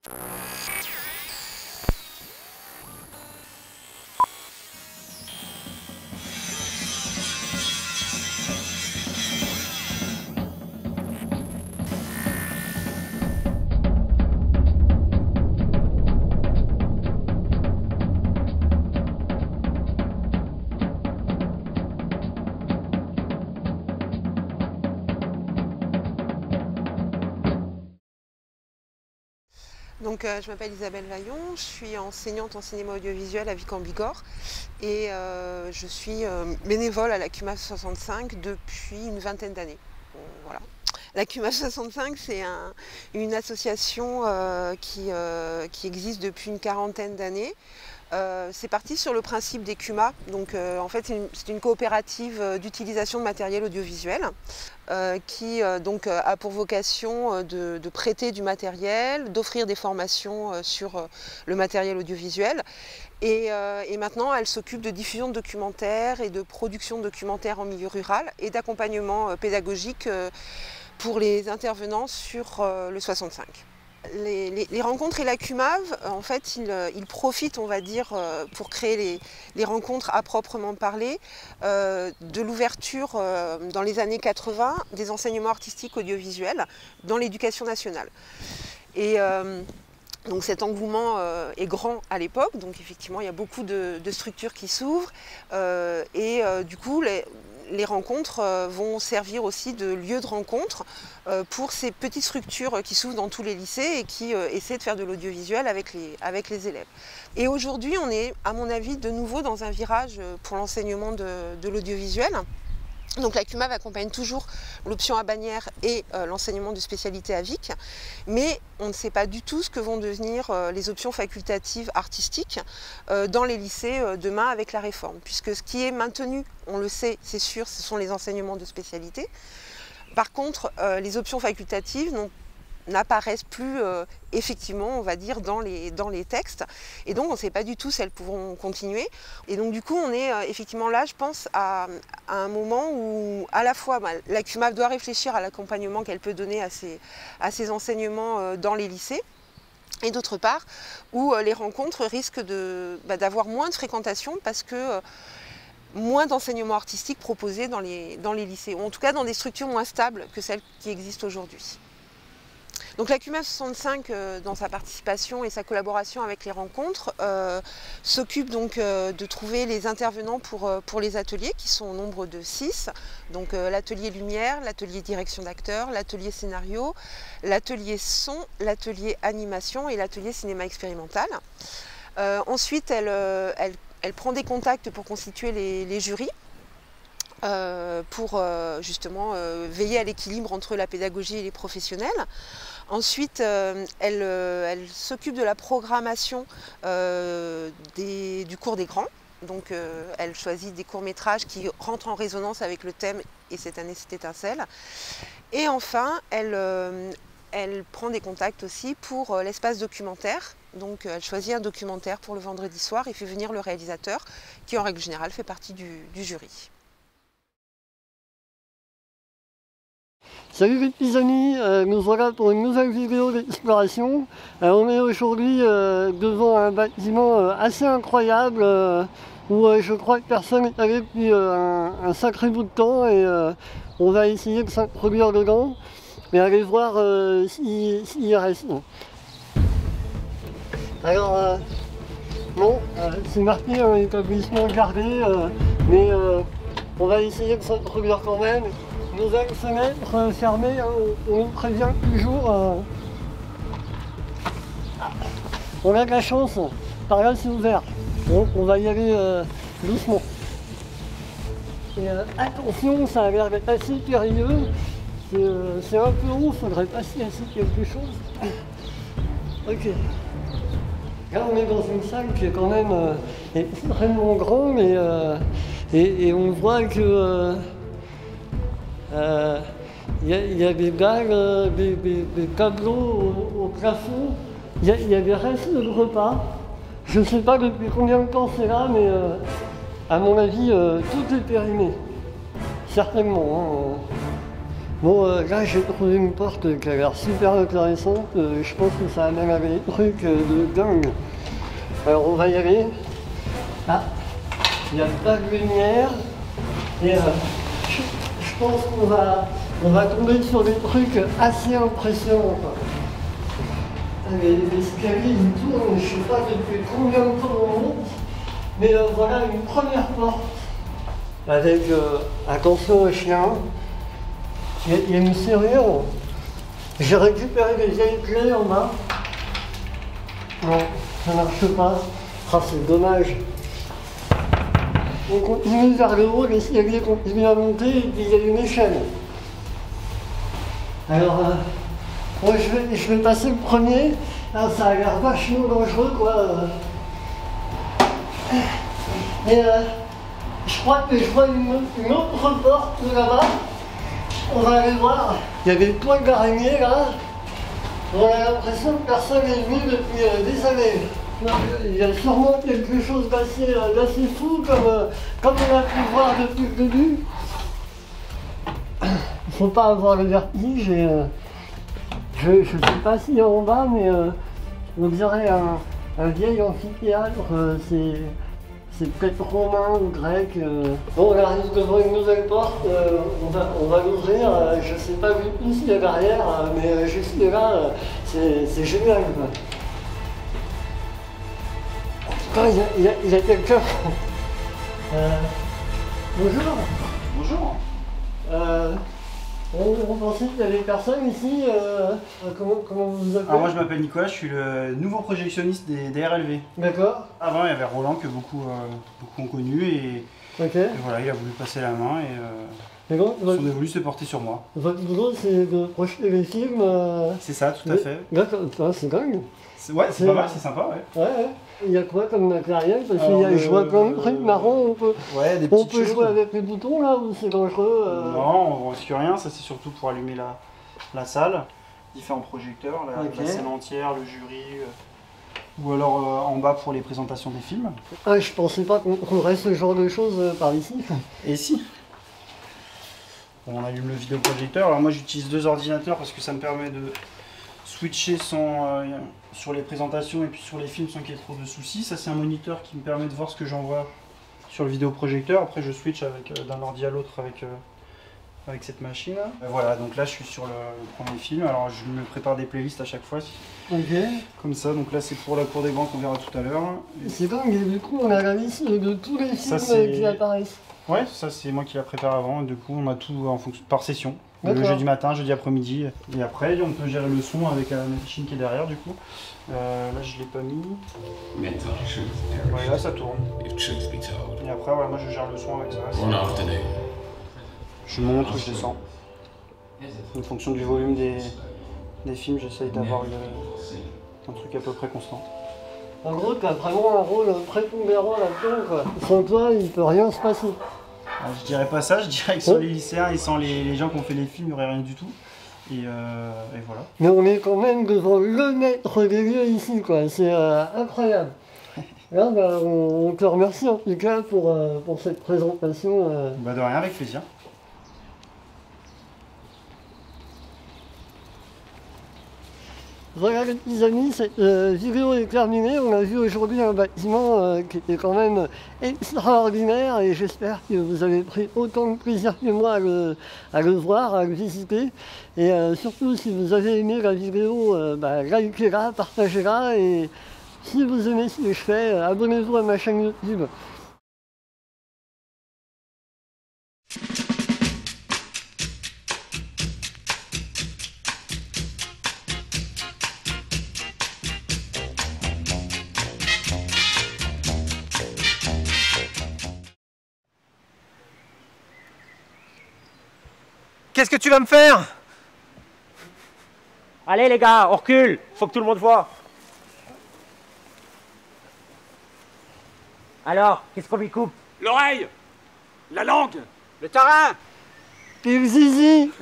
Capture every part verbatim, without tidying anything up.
Donc, euh, je m'appelle Isabelle Vaillon, je suis enseignante en cinéma audiovisuel à Vic en Bigorre et euh, je suis euh, bénévole à la C U M A F soixante-cinq depuis une vingtaine d'années. Bon, voilà. La C U M A F soixante-cinq, c'est un, une association euh, qui, euh, qui existe depuis une quarantaine d'années. Euh, c'est parti sur le principe des C U M A, donc euh, en fait c'est une, une coopérative d'utilisation de matériel audiovisuel euh, qui euh, donc, euh, a pour vocation de, de prêter du matériel, d'offrir des formations euh, sur euh, le matériel audiovisuel et, euh, et maintenant elle s'occupe de diffusion de documentaires et de production de documentaires en milieu rural et d'accompagnement euh, pédagogique euh, pour les intervenants sur euh, le soixante-cinq. Les, les, les rencontres et la C U M A V, en fait, ils, ils profitent, on va dire, pour créer les, les rencontres à proprement parler, euh, de l'ouverture euh, dans les années quatre-vingts des enseignements artistiques audiovisuels dans l'éducation nationale. Et euh, donc cet engouement euh, est grand à l'époque, donc effectivement il y a beaucoup de, de structures qui s'ouvrent euh, et euh, du coup les, les rencontres euh, vont servir aussi de lieu de rencontre euh, pour ces petites structures qui s'ouvrent dans tous les lycées et qui euh, essaient de faire de l'audiovisuel avec les, avec les élèves. Et aujourd'hui on est à mon avis de nouveau dans un virage pour l'enseignement de, de l'audiovisuel. Donc la C U M A V accompagne toujours l'option à bannière et euh, l'enseignement de spécialité à Vic, mais on ne sait pas du tout ce que vont devenir euh, les options facultatives artistiques euh, dans les lycées euh, demain avec la réforme, puisque ce qui est maintenu, on le sait, c'est sûr, ce sont les enseignements de spécialité. Par contre, euh, les options facultatives n'ont n'apparaissent plus euh, effectivement, on va dire, dans les, dans les textes. Et donc, on ne sait pas du tout si elles pourront continuer. Et donc, du coup, on est euh, effectivement là, je pense, à, à un moment où, à la fois, bah, la C U M A V doit réfléchir à l'accompagnement qu'elle peut donner à ces, à ces enseignements euh, dans les lycées. Et d'autre part, où euh, les rencontres risquent de, bah, d'avoir moins de fréquentation parce que euh, moins d'enseignements artistiques proposés dans les, dans les lycées, ou en tout cas dans des structures moins stables que celles qui existent aujourd'hui. Donc la C U M A F soixante-cinq, euh, dans sa participation et sa collaboration avec les rencontres, euh, s'occupe donc euh, de trouver les intervenants pour, euh, pour les ateliers, qui sont au nombre de six. Donc euh, l'atelier lumière, l'atelier direction d'acteurs, l'atelier scénario, l'atelier son, l'atelier animation et l'atelier cinéma expérimental. Euh, ensuite, elle, euh, elle, elle prend des contacts pour constituer les, les jurys. Euh, pour euh, justement euh, veiller à l'équilibre entre la pédagogie et les professionnels. Ensuite, euh, elle, euh, elle s'occupe de la programmation euh, des, du cours des grands. Donc euh, elle choisit des courts-métrages qui rentrent en résonance avec le thème, et cette année c'est Étincelle. Et enfin, elle, euh, elle prend des contacts aussi pour euh, l'espace documentaire. Donc elle choisit un documentaire pour le vendredi soir et fait venir le réalisateur, qui en règle générale fait partie du, du jury. Salut les petits amis, euh, nous voilà pour une nouvelle vidéo d'exploration. Euh, on est aujourd'hui euh, devant un bâtiment euh, assez incroyable euh, où euh, je crois que personne n'est allé depuis euh, un, un sacré bout de temps et euh, on va essayer de s'introduire dedans et aller voir euh, s'il si, si reste. Alors, euh, bon, euh, c'est marqué un établissement gardé, euh, mais euh, on va essayer de s'introduire quand même. Nos fenêtres euh, fermées, hein, on, on prévient toujours. Euh... On a de la chance, par là c'est ouvert. Donc on va y aller euh, doucement. Et, euh, attention, ça a l'air d'être assez périlleux. C'est euh, un peu haut, il faudrait passer ainsi quelque chose. Ok. Là on est dans une salle qui est quand même euh, extrêmement grande et, euh, et, et on voit que euh, Il euh, y, y a des dalles, euh, des, des, des tableaux au, au plafond, il y, y a des restes de repas. Je ne sais pas depuis combien de temps c'est là, mais euh, à mon avis, euh, tout est périmé. Certainement. Hein. Bon, euh, là j'ai trouvé une porte qui a l'air super intéressante. Euh, je pense que ça amène à des trucs euh, de dingue. Alors on va y aller. Ah, il n'y a pas de lumière. Et euh, je, je pense qu'on va, on va tomber sur des trucs assez impressionnants, quoi. Les, les escaliers ils tournent, je ne sais pas depuis combien de temps on monte. Mais euh, voilà une première porte. Avec, euh, attention aux chiens. Il y, a, il y a une serrure. J'ai récupéré les vieilles clés en bas. Non, ça ne marche pas. Ah, c'est dommage. On continue vers le haut, l'escalier continue à monter et puis il y a une échelle. Alors, euh, moi je vais, je vais passer le premier. Ah, ça a l'air vachement dangereux, quoi. Et euh, je crois que je vois une, une autre porte là-bas. On va aller voir. Il y a des toiles d'araignée là. On a l'impression que personne n'est venu depuis euh, des années. Non, il y a sûrement quelque chose d'assez euh, fou comme, euh, comme on a pu voir depuis le début. Il ne faut pas avoir le vertige et euh, je ne sais pas s'il y a en bas, mais euh, on dirait un, un vieil amphithéâtre. Euh, c'est c'est peut-être romain ou grec. Euh. Bon, on arrive devant une nouvelle porte, euh, on va, on va l'ouvrir. Euh, je ne sais pas du tout s'il y a derrière, euh, mais euh, juste là, euh, c'est génial, quoi. Ah, il y a, il y a, il y a quelqu'un. Euh, bonjour. Bonjour. Euh, on, on pensait qu'il y avait personne ici. Euh, comment, comment vous vous appelez? Alors moi je m'appelle Nicolas, je suis le nouveau projectionniste des, des R L V. D'accord. Avant il y avait Roland que beaucoup, euh, beaucoup ont connu et, okay. et voilà, il a voulu passer la main et, euh, et donc, son votre, voulu se porter sur moi. Votre boulot c'est de projeter les films euh... C'est ça, tout à fait. D'accord, c'est dingue. Ouais, c'est pas mal, c'est sympa, ouais. Ouais, ouais. Il y a quoi comme matériel? Parce qu'il y a, euh, je vois plein de trucs marrants, on peut, ouais, des on peut choses. jouer avec les boutons là ou c'est dangereux euh... Non, on risque rien, ça c'est surtout pour allumer la, la salle, différents projecteurs, la, okay. la scène entière, le jury, euh, ou alors euh, en bas pour les présentations des films. Ah, je pensais pas qu'on trouverait ce genre de choses euh, par ici. Et si on allume le vidéoprojecteur, alors moi j'utilise deux ordinateurs parce que ça me permet de switcher sans, euh, sur les présentations et puis sur les films sans qu'il y ait trop de soucis. Ça c'est un moniteur qui me permet de voir ce que j'envoie sur le vidéoprojecteur. Après je switch avec euh, d'un ordi à l'autre avec, euh, avec cette machine. Euh, voilà, donc là je suis sur le, le premier film. Alors je me prépare des playlists à chaque fois. Okay. Comme ça, donc là c'est pour la cour des banques, on verra tout à l'heure. C'est dingue, et du coup on a la liste de tous les films ça, qui apparaissent. Ouais, ça c'est moi qui l'a préparé avant, et du coup on a tout en fonction par session. Le jeudi matin, jeudi après-midi, et après on peut gérer le son avec la machine qui est derrière du coup. Euh, là je l'ai pas mis. Ouais, là ça tourne. Et après voilà, moi je gère le son avec ça. Je monte ou je descends. En fonction du volume des, des films, j'essaye d'avoir un truc à peu près constant. En gros, tu as vraiment un rôle prépondérant là-dedans, quoi. Sans toi, il peut rien se passer. Alors, je dirais pas ça, je dirais que sans les lycéens et sans les, les gens qui ont fait les films, il n'y aurait rien du tout. Et, euh, et voilà. Mais on est quand même devant le maître des lieux ici, quoi. C'est euh, incroyable. Là, bah, on, on te remercie en tout cas pour, euh, pour cette présentation. Euh... Bah de rien, avec plaisir. Voilà les petits amis, cette euh, vidéo est terminée. On a vu aujourd'hui un bâtiment euh, qui était quand même extraordinaire et j'espère que vous avez pris autant de plaisir que moi à le, à le voir, à le visiter. Et euh, surtout si vous avez aimé la vidéo, euh, bah, likez-la, partagez-la et si vous aimez ce que je fais, euh, abonnez-vous à ma chaîne YouTube. Qu'est-ce que tu vas me faire? Allez les gars, on recule, faut que tout le monde voit. Alors, qu'est-ce qu'on lui coupe? L'oreille, la langue, le tarin, et le zizi.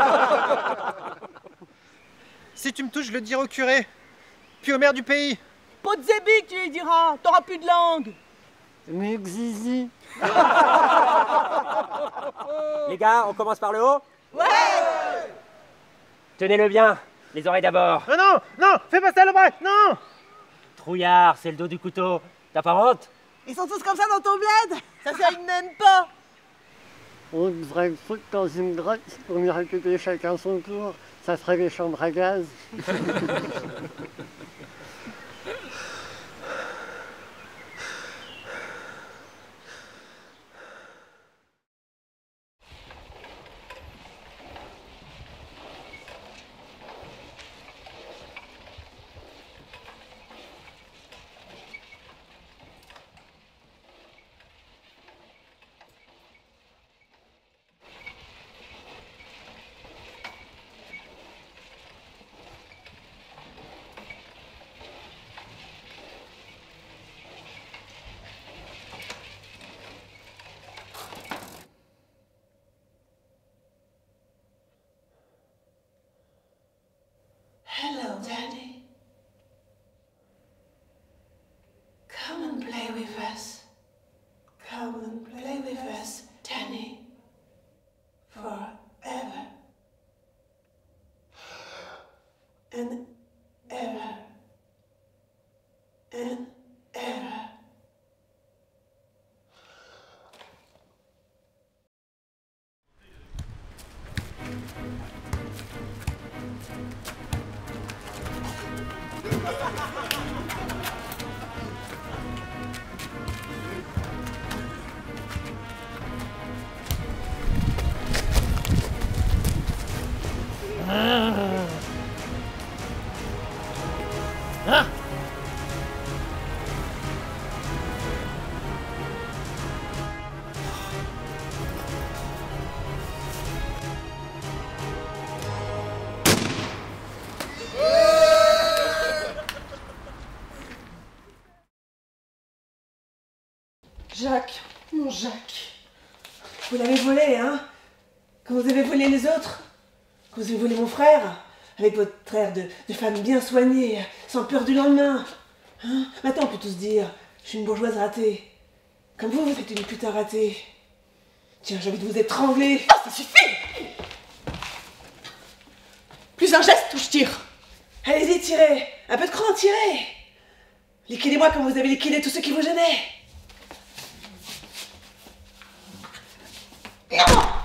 Si tu me touches, je le dirai au curé, puis au maire du pays. Potzébic, tu lui diras, t'auras plus de langue. Mais le zizi. Les gars, on commence par le haut? Ouais. Tenez-le bien, les oreilles d'abord. Non, non, non, fais pas ça le bras, non. Trouillard, c'est le dos du couteau. T'as pas honte? Ils sont tous comme ça dans ton bled. Ça s'aime même pas. On devrait foutre dans une grotte pour nous récupérer chacun son tour. Ça ferait les chambres à gaz. Hello, Danny. Come and play with us. Come and play with us, Danny. Forever. And ever. And ever. Jacques, mon Jacques. Vous l'avez volé, hein? Quand vous avez volé les autres? Quand vous avez volé mon frère? Avec votre air de, de femme bien soignée, sans peur du lendemain. Hein? Maintenant, on peut tous dire, je suis une bourgeoise ratée. Comme vous, vous êtes une putain ratée. Tiens, j'ai envie de vous étrangler. Ah, ça suffit! Plus un geste ou je tire. Allez-y, tirez. Un peu de cran, tirez. Liquidez-moi comme vous avez liquidé tous ceux qui vous gênaient. Non!